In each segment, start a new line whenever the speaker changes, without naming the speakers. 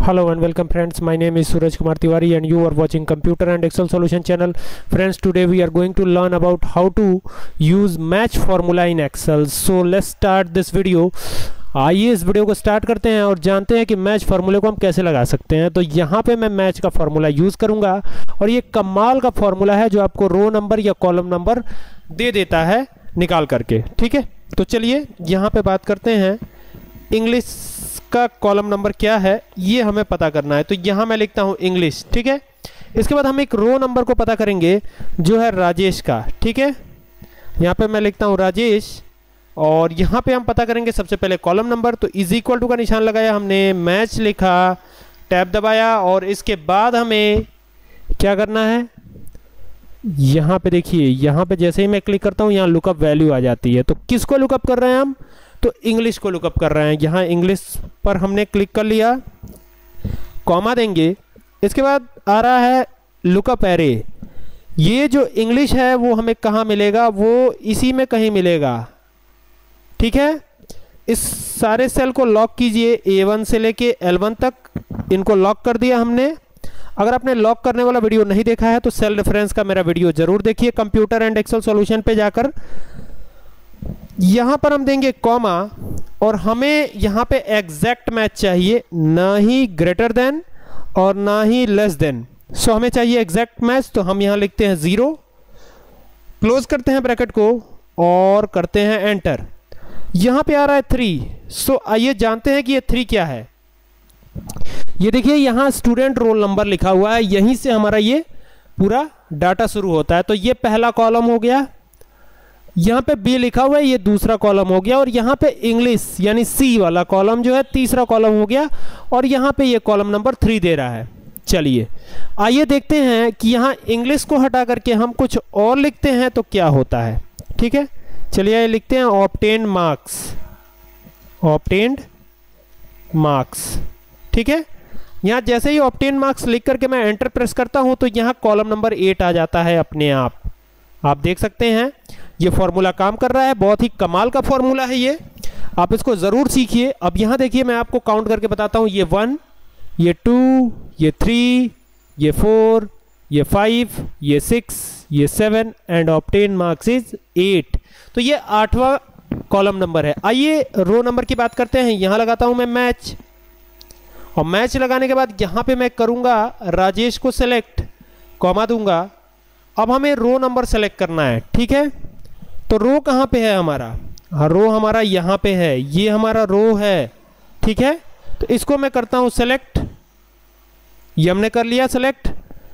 Hello and welcome friends, my name is Suraj Kumar Tiwari and you are watching Computer and Excel Solution channel. Friends, today we are going to learn about how to use match formula in Excel. So let's start this video. आइए इस video को start करते हैं और जानते हैं कि match फार्मूले को हम कैसे लगा सकते हैं। तो यहाँ पे मैं मैच का फार्मूला यूज़ करूँगा और ये कमाल का फार्मूला है जो आपको रो नंबर या कॉलम नंबर दे देता है निकाल करके। ठीक है, तो चलिए यहाँ पे बात करते हैं। इंग्लिश का कॉलम नंबर क्या है ये हमें पता करना है, तो यहाँ मैं लिखता हूँ इंग्लिश। ठीक है, इसके बाद हम एक रो नंबर को पता करेंगे जो है राजेश का। ठीक है, यहाँ पे मैं लिखता हूँ राजेश और यहाँ पे हम पता करेंगे सबसे पहले कॉलम नंबर। तो इज इक्वल टू का निशान लगाया हमने, मैच लिखा, टैब दबाया और इसके बाद हमें क्या करना है, यहाँ पे देखिए, यहाँ पे जैसे ही मैं क्लिक करता हूँ यहाँ लुकअप वैल्यू आ जाती है। तो किसको लुकअप कर रहे हैं हम, तो इंग्लिश को लुकअप कर रहे हैं। यहाँ इंग्लिश पर हमने क्लिक कर लिया, कॉमा देंगे, इसके बाद आ रहा है लुकअप एरे। ये जो इंग्लिश है वो हमें कहाँ मिलेगा, वो इसी में कहीं मिलेगा। ठीक है, इस सारे सेल को लॉक कीजिए, A1 से लेके L1 तक इनको लॉक कर दिया हमने। अगर आपने लॉक करने वाला वीडियो नहीं देखा है तो सेल रेफरेंस का मेरा वीडियो जरूर देखिए कंप्यूटर एंड एक्सेल सॉल्यूशन पे जाकर। यहाँ पर हम देंगे कॉमा और हमें यहाँ पे एग्जैक्ट मैच चाहिए, ना ही ग्रेटर देन और ना ही लेस देन। सो हमें चाहिए एग्जैक्ट मैच, तो हम यहाँ लिखते हैं 0, क्लोज करते हैं ब्रैकेट को और करते हैं एंटर। यहाँ पे आ रहा है 3। सो आइए जानते हैं कि ये 3 क्या है। ये देखिए यहाँ स्टूडेंट रोल नंबर लिखा हुआ है, यहीं से हमारा ये पूरा डाटा शुरू होता है। तो ये पहला कॉलम हो गया, यहाँ पे बी लिखा हुआ है, ये दूसरा कॉलम हो गया और यहाँ पे इंग्लिश यानी सी वाला कॉलम जो है तीसरा कॉलम हो गया और यहाँ पे ये कॉलम नंबर 3 दे रहा है। चलिए आइए देखते हैं कि यहाँ इंग्लिश को हटा करके हम कुछ और लिखते हैं तो क्या होता है। ठीक है, चलिए लिखते हैं ऑब्टेन्ड मार्क्स, ऑब्टेन्ड मार्क्स। ठीक है, यहाँ जैसे ही ऑब्टेन्ड मार्क्स लिख करके मैं एंटर प्रेस करता हूँ तो यहाँ कॉलम नंबर 8 आ जाता है अपने आप देख सकते हैं ये फॉर्मूला काम कर रहा है। बहुत ही कमाल का फॉर्मूला है ये, आप इसको ज़रूर सीखिए। अब यहाँ देखिए मैं आपको काउंट करके बताता हूँ, ये 1, ये 2, ये 3, ये 4, ये 5, ये 6, ये 7 एंड ऑब्टेन्ड मार्क्स इज 8। तो ये 8वां कॉलम नंबर है। आइए रो नंबर की बात करते हैं। यहाँ लगाता हूँ मैं मैच और मैच लगाने के बाद यहाँ पे मैं करूँगा राजेश को सेलेक्ट, कॉमा दूंगा। अब हमें रो नंबर सेलेक्ट करना है। ठीक है, तो रो कहाँ पे है हमारा, रो हमारा यहाँ पे है, ये हमारा रो है। ठीक है, तो इसको मैं करता हूँ सेलेक्ट, ये हमने कर लिया सेलेक्ट।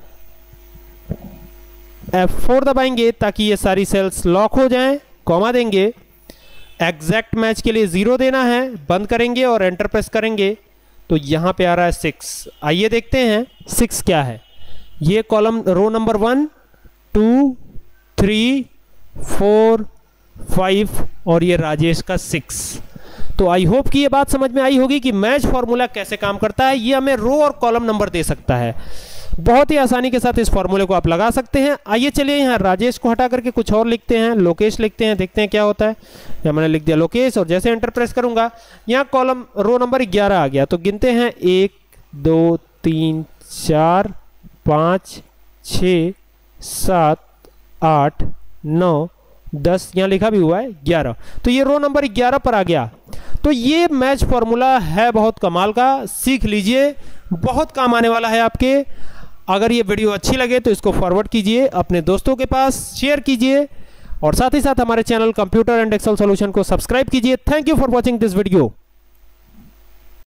F4 दबाएंगे ताकि ये सारी सेल्स लॉक हो जाएं, कॉमा देंगे, एग्जैक्ट मैच के लिए 0 देना है, बंद करेंगे और एंटर प्रेस करेंगे तो यहाँ पे आ रहा है 6। आइए देखते हैं 6 क्या है। ये कॉलम रो नंबर 1, 2, 3, 4, 5 और ये राजेश का 6। तो आई होप कि ये बात समझ में आई होगी कि मैच फॉर्मूला कैसे काम करता है। ये हमें रो और कॉलम नंबर दे सकता है। बहुत ही आसानी के साथ इस फॉर्मूले को आप लगा सकते हैं। आइए चलिए यहाँ राजेश को हटा करके कुछ और लिखते हैं, लोकेश लिखते हैं, देखते हैं क्या होता है। यहाँ मैंने लिख दिया लोकेश और जैसे एंटर प्रेस करूंगा यहाँ कॉलम रो नंबर 11 आ गया। तो गिनते हैं 1, 2, 3, 4, 5, 6, 7, 8, 9, 10, यहाँ लिखा भी हुआ है 11। तो ये रो नंबर 11 पर आ गया। तो ये मैच फॉर्मूला है बहुत कमाल का, सीख लीजिए, बहुत काम आने वाला है आपके। अगर ये वीडियो अच्छी लगे तो इसको फॉरवर्ड कीजिए, अपने दोस्तों के पास शेयर कीजिए और साथ ही साथ हमारे channel computer and excel solution को सब्सक्राइब कीजिए। Thank you for watching this video.